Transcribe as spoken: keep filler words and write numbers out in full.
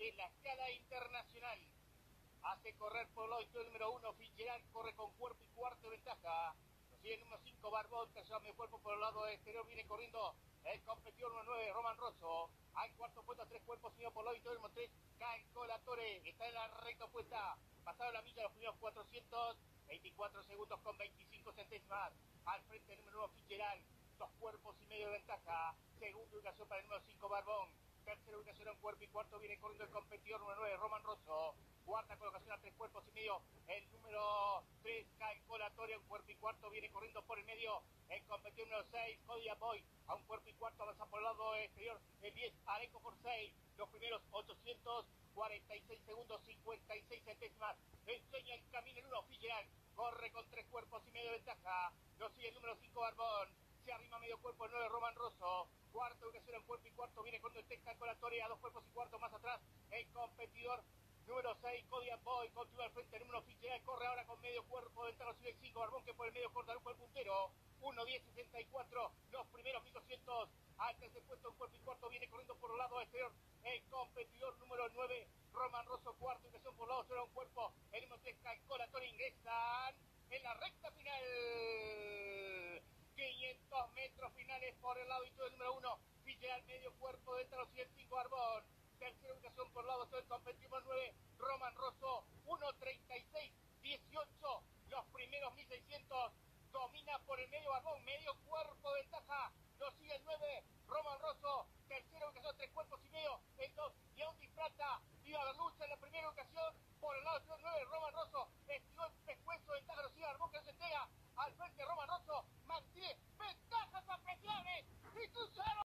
de la escala internacional. Hace correr por el lado número uno, Fitzgerald corre con cuerpo y cuarto de ventaja. Lo sigue el número cinco, Barbón, tercero medio cuerpo por el lado exterior, viene corriendo el competidor número nueve, Roman Rosso. Al cuarto puesto, tres cuerpos, seguido por el lado número tres, Calcolatore. Está en la recta opuesta. Pasaron la milla los primeros cuatrocientos veinticuatro segundos con veinticinco centésimas. Al frente el número uno, Fitzgerald. Dos cuerpos y medio de ventaja. Segunda ubicación para el número cinco, Barbón. Tercera ubicación en cuerpo y cuarto viene corriendo el competidor número nueve, Roman Rosso. Cuarta colocación a tres cuerpos y medio, el número tres, Calcolatore, un cuerpo y cuarto, viene corriendo por el medio, el competidor número seis, Kodiak Boy, a un cuerpo y cuarto, avanza por el lado exterior, el diez, Areco por seis, los primeros ochocientos cuarenta y seis segundos, cincuenta y seis centésimas, enseña el camino el uno, Fitzgerald, corre con tres cuerpos y medio de ventaja, lo sigue el número cinco, Barbón, se arrima medio cuerpo el nueve, Roman Rosso, cuarta ubicación en cuerpo y cuarto, viene con el tres, Calcolatore, a dos cuerpos y cuarto más atrás, el competidor número seis, Kodiak Boy, continúa al frente, el número Fitzgerald, corre ahora con medio cuerpo, ventana sigue el cinco, Barbón que por el medio corta el puntero, uno diez sesenta y cuatro, los primeros mil doscientos, al tercer puesto en cuerpo y cuarto, viene corriendo por el lado exterior, el competidor número nueve, Roman Rosso, cuarta ubicación por el lado exterior, un cuerpo, el número tres, Calcolatore, ingresan en la recta final, quinientos metros finales por el lado y todo el número uno, Fitzgerald, medio cuerpo, ventana sigue el cinco, Barbón, tercera ubicación por el lado del competidor nueve, Roman Rosso, uno treinta y seis dieciocho, los primeros mil seiscientos, domina por el medio Barbón, medio cuerpo de ventaja, lo sigue el nueve, Roman Rosso, tercera ubicación, tres cuerpos y medio, el dos, León Prata, Viva Berlucha en la primera ocasión, por el lado del nueve, Roman Rosso, estiró el pescuezo, ventaja, lo sigue Barbón que no se entrega, al frente Roman Rosso, mantiene ventajas apreciables, y cruzaron.